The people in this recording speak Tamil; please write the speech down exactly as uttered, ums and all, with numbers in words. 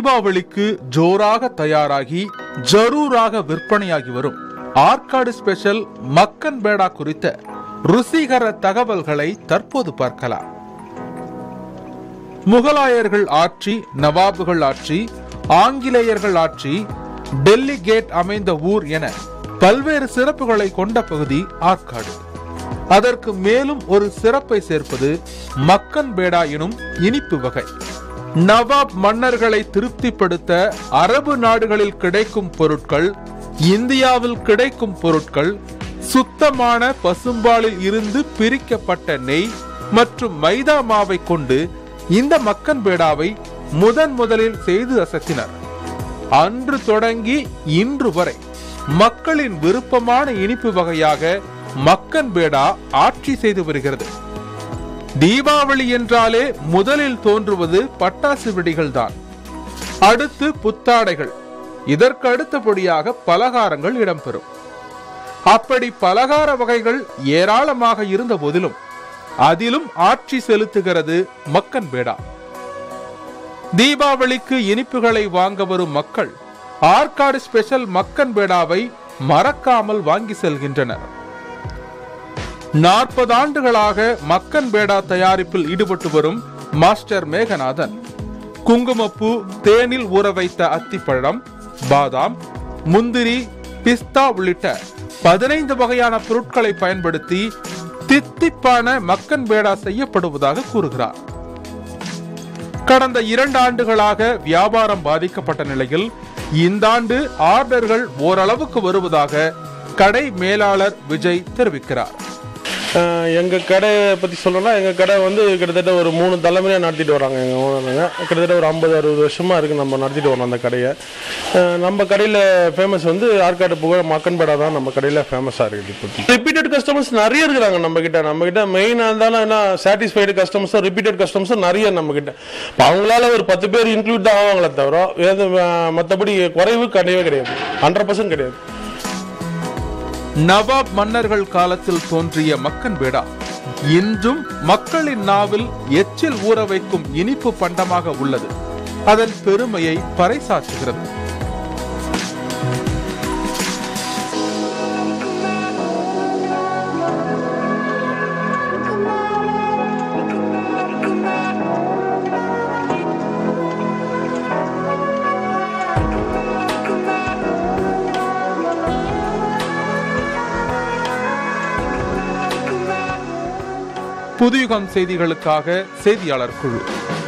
தீபாவளிக்கு ஜோராக தயாராகி ஜரூராக விற்பனையாகி வரும் ஆற்காடு ஸ்பெஷல் மக்கன் பேடா குறித்த ருசிகர தகவல்களை தற்போது பார்க்கலாம். முகலாயர்கள் ஆட்சி, நவாபுகள் ஆட்சி, ஆங்கிலேயர்கள் ஆட்சி, டெல்லி கேட் அமைந்த ஊர் என பல்வேறு சிறப்புகளை கொண்ட பகுதி ஆற்காடு. அதற்கு மேலும் ஒரு சிறப்பை சேர்ப்பது மக்கன் பேடா எனும் இனிப்பு வகை. நவாப் மன்னர்களை திருப்திப்படுத்த அரபு நாடுகளில் கிடைக்கும் பொருட்கள், இந்தியாவில் கிடைக்கும் பொருட்கள், சுத்தமான பசும்பாலில் இருந்து பிரிக்கப்பட்ட நெய் மற்றும் மைதா மாவை கொண்டு இந்த மக்கன் பேடாவை முதன் முதலில் செய்து அசத்தினர். அன்று தொடங்கி இன்று வரை மக்களின் விருப்பமான இனிப்பு வகையாக மக்கன் பேடா ஆட்சி செய்து வருகிறது. தீபாவளி என்றாலே முதலில் தோன்றுவது பட்டாசு வெடிகள் தான். அடுத்து புத்தாடைகள், இதற்கு அடுத்தபடியாக பலகாரங்கள் இடம்பெறும். அப்படி பலகார வகைகள் ஏராளமாக இருந்த போதிலும் அதிலும் ஆட்சி செலுத்துகிறது மக்கன் பேடா. தீபாவளிக்கு இனிப்புகளை வாங்க வரும் மக்கள் ஆற்காடு ஸ்பெஷல் மக்கன் பேடாவை மறக்காமல் வாங்கி செல்கின்றனர். நாற்பது ஆண்டுகளாக மக்கன் பேடா தயாரிப்பில் ஈடுபட்டு வரும் மாஸ்டர் மேகநாதன் குங்குமப்பூ, தேனில் ஊற வைத்த அத்திப்பழம், பாதாம், முந்திரி, பிஸ்தா உள்ளிட்ட பதினைந்து வகையான பொருட்களை பயன்படுத்தி தித்திப்பான மக்கன் பேடா செய்யப்படுவதாக கூறுகிறார். கடந்த இரண்டு ஆண்டுகளாக வியாபாரம் பாதிக்கப்பட்ட நிலையில் இந்த ஆண்டு ஆர்டர்கள் ஓரளவுக்கு வருவதாக கடை மேலாளர் விஜய் தெரிவிக்கிறார். எங்கள் கடையை பற்றி சொல்லணும்னா, எங்கள் கடை வந்து கிட்டத்தட்ட ஒரு மூணு தலைமுறையாக நடத்திட்டு வராங்க. எங்கள் ஓனருங்க கிட்டத்தட்ட ஒரு ஐம்பது அறுபது வருஷமாக இருக்குது நம்ம நடத்திட்டு வரோம் அந்த கடையை. நம்ம கடையில் ஃபேமஸ் வந்து ஆற்காடு புகழ் மக்கன் பேடா தான் நம்ம கடையில் ஃபேமஸாக இருக்குது. இப்போ ரிப்பீட்டட் கஸ்டமர்ஸ் நிறைய இருக்கிறாங்க நம்மக்கிட்ட. நம்மக்கிட்ட மெயினாக இருந்தாலும் என்ன சாட்டிஸ்ஃபைடு கஸ்டமர்ஸும் ரிப்பீட்டட் கஸ்டமர்ஸும் நிறைய நம்மக்கிட்ட. இப்போ அவங்களால ஒரு பத்து பேர் இன்க்ளூட் தான் ஆவாங்களே தவிர எது மற்றபடி குறைவு கிடையவே கிடையாது, ஹண்ட்ரட் பர்சன்ட் கிடையாது. நவாப் மன்னர்கள் காலத்தில் தோன்றிய மக்கன் பேடா இன்றும் மக்களின் நாவில் எச்சில் ஊற வைக்கும் இனிப்பு பண்டமாக உள்ளது. அதன் பெருமையை பறைசாற்றுகிறது. புதுயுகம் செய்திகளுக்காக செய்தியாளர் குழு.